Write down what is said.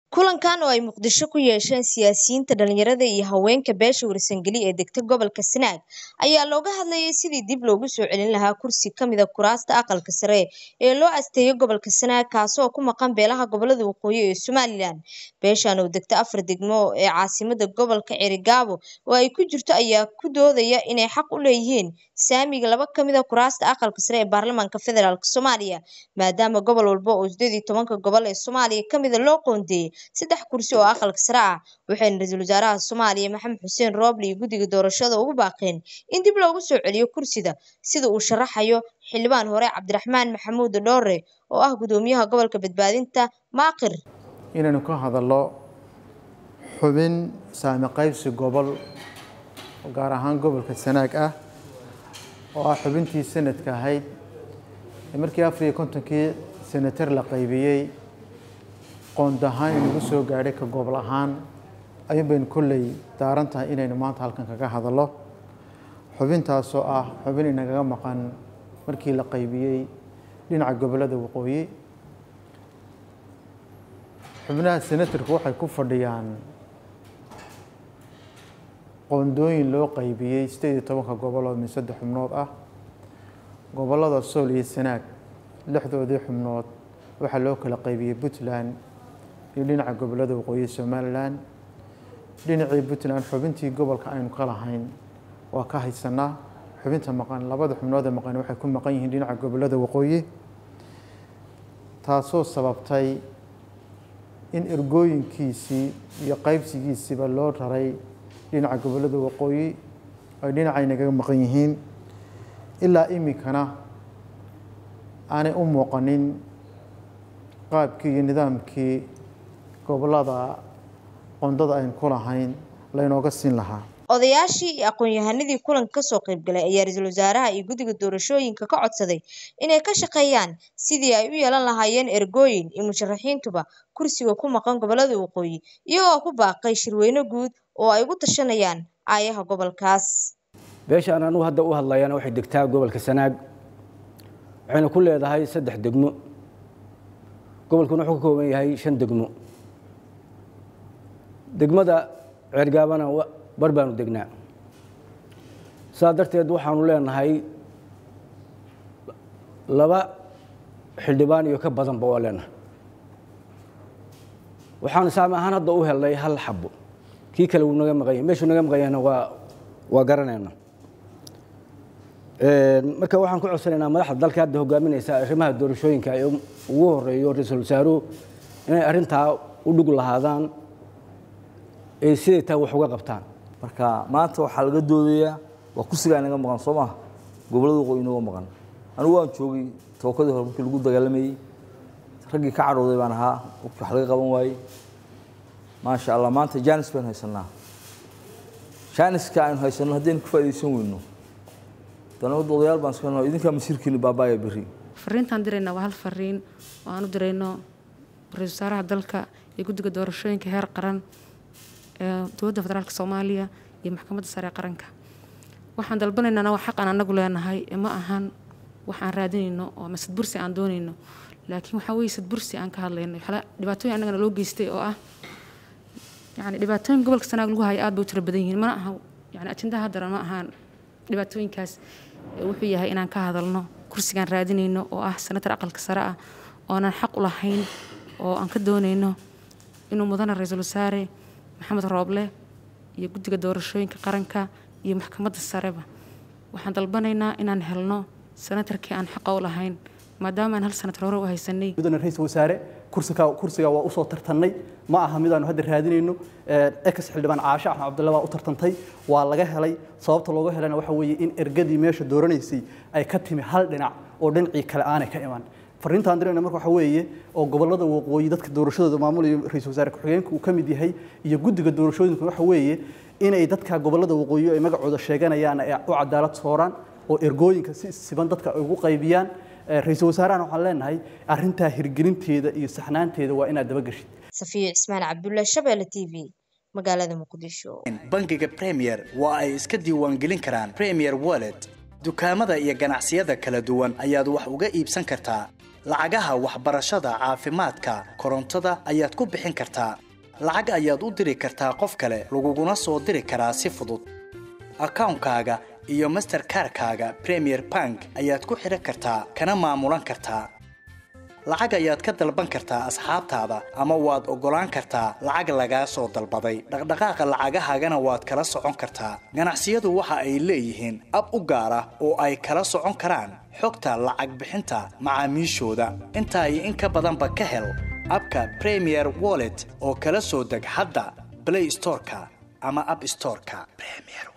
kulankan oo ay muqdisho ku yeesheen siyaasiyiinta dhalinyarada iyo haweenka beesha warsangeli ee degta gobolka Sanaag ayaa looga hadlayay sidii dib loogu soo celin lahaa kursi kamid ah kuraasta aqalka sare ee loo asteeyay gobolka Sanaag kaasoo ku maqan beelaha gobolada waqooyi ee Somaliland. Beeshan oo degta 4 degmo ee caasimada gobolka Cerigabo oo ay ku jirto ayaa ku doodaya inay xaq u leeyihiin saamiga laba kamid ah kuraasta aqalka sare ee baarlamaanka federaalka Soomaaliya maadaama gobol walba oo 18 gobol ee Soomaaliya kamid ah loo qoondeeyay 3 kursi oo aqalka sare ah. Waxayna ra'iisul wasaaraha Soomaaliya Maxamed Xuseen Roble iyo guddiga doorashada ugu baaqeen in dib loogu soo celiyo kursida sida uu sharaxayo xildhibaan hore Cabdiraxmaan Maxamuud Dhoore oo ah gudoomiyaha gobolka badbaadinta Maaqir. inaynu ka hadallo xubin saami qaybsi gobol gaar ahaan gobolka Sanaag ah oo ah xubintii sanadka ahayd markii 54kii senatar la qaybiyay qoondahaan inagu soo gaadhay ka gobol ahaan ayuu been kulley daaran tahay inaynu maanta halkan kaga hadallo xubintaas oo ah xubin inaga maqan markii la qaybiyay dhinaca gobolada waqooyi. xubnaha senatarku waxay ku fadhiyaan qoondooyin loo qaybiyay 18 gobol oo min 3 xubnood ah. gobolada Sool iyo Sanaag 6doodii xubnood waxaa loo kala qaybiyay Puntland iyo dhinaca gobolada waqooyi Somaliland. dhinacii Puntland xubintii gobolka aynu ka lahayn waa ka haysanaa xubinta maqan labada xubnood ee maqan waxay ku maqan yihiin dhinaca gobolada waqooyi taasoo sababtay in ergooyinkiisii iyo qaybsigiisiba loo raray dhinaca gobolada waqooyi ay dhinaca inaga maqan yihiin ilaa imikana aanay u muuqanin qaabkii iyo nidaamkii gobolada qoondada aynu ku lahayn laynooga siin lahaa. odayaashii iyo aqoon-yahanadii kulanka ka soo qayb galay ayaa ra'iisul wasaaraha iyo guddiga doorashooyinka ka codsaday inay ka shaqeeyaan sidii ay u yeelan lahaayeen ergooyin iyo musharaxiintuba kursiga ku maqan gobolada waqooyi iyagoo ku baaqay shirweyne guud oo ay ugu tashanayaan aayaha gobolkaas. beeshaan anu hadda u hadlayana waxay degtaa gobolka Sanaag waxayna ku leedahay 3 degmo gobolkuna wuxuu ka kooban yahay 5 degmo. degmada Cerigabana barbaanu degnaa saa darteed waxaanu leenahay 2 xildhibaan iyo ka badanba waa leenahay. waxaanu saami ahaan hadda u helnay 1 xabo kii kale uu naga maqan yahay meeshuu naga maqan yahayna waa garanayna. marka waxaan ku codsanaynaa madaxda dalka hadda hogaaminaysa arrimaha doorashooyinka ay ugu horeeyo ra'iisul wasaaruhu inay arrintaa u dhug lahaadaan ee sidii taa wax uga qabtaan. marka maanta waxaa laga doodayaa waa kursiga inaga maqan soo maaha gobolada waqooyi inaga maqan. anigu waan joogay tookadii hore markii lagu dagaalamayay raggii ka carooday baan ahaa wax laga qaban waayey maasha Allah maanta jaanis baan haysanaa. jaaniska aynu haysano haddaynu ku faa'iideysan weyno danooda odayaal baan iskano idinka masiirkiina baabaaya biri. fariintaan dirayna waa hal fariin oo aanu dirayno ra'iisul wasaaraha dalka iyo guddiga doorashooyinka heer qaran dowladda federaalka Soomaaliya iyo maxkamadda sare ee qaranka. waxaan dalbanaynaa waa xaq aan anagu leenahay ma ahan waxaan raadinayno oo masad bursi aan doonayno laakiin waxa weeye sad bursi aan ka hadlayno dhibaatooyin anagana loo geystay oo ah dhibaatooyin gobolka Sanaag lagu hayo aad bay u tiro badan yihiin mana aha ajendaha hadda ma ahan dhibaatooyinkaas wuxuu yahay inaan ka hadalno kursigan raadinayno oo ah senatar aqalka sare ah oo aan xaq u lahayn oo aan ka doonayno inuu mudana ra'iisul wasaare Maxamed Roble iyo guddiga doorashooyinka qaranka iyo maxkamadda sareba waxaan dalbanaynaa inaan helno senatarkii aan xaq u lahayn maadaama aan hal senatar hore u haysanay. mudana ra'iisul wasaare kursiga waa u soo tartanay ma aha mid aanu hadda raadinayno ex xildhibaan Caasha Axmed Cabdulla waa u tartantay waa laga helay sababta looga helayna waxa weeye in ergadii meesha dooranaysay ay ka timi hal dhinac oo dhinacii kale aanay ka iman. fariintaan dirayna marka waxa weeye oo gobolada waqooyi dadka doorashadooda maamulaya ra'iisul wasaare ku-xigeenku uu ka mid yahay iyo guddiga doorashooyinka waxa weeye inay dadka gobolada waqooyi ay magacooda sheeganayaan ay u cadaalad sooraan oo ergooyinka si siban dadka ay ugu qaybiyaan. ra'iisul wasaaraha waxaan leenahay arrinta hirgelinteeda iyo saxnaanteeda waa inaad daba gashid. Safiya Ismaan Cabdulla, Shabeelle TV, magaalada Muqdisho. bangiga Premier waa ay iska diiwaan gelin karaan Premier Wallet. dukaamada iyo ganacsiyada kala duwan ayaad wax uga iibsan kartaa lacagaha waxbarashada caafimaadka korontada ayaad ku bixin kartaa lacag ayaad u diri kartaa qof kale laguguna soo diri karaa si fudud akaunkaaga iyo Mastercard-kaaga Premier Bank ayaad ku xiran kartaa kana maamulan kartaa lacag ayaad ka dalban kartaa asxaabtaada ama waad ogolaan kartaa lacag laga soo dalbaday dhaqdhaqaaqa lacagahaagana waad kala socon kartaa ganacsiyadu waxa ay leeyihiin ab u gaar ah oo ay kala socon karaan xogta lacag bixinta macaamiishooda inta ay in ka badanba ka hel abka Premier Wallet oo kala soo deg hadda Play Store-ka ama App Store-ka Premier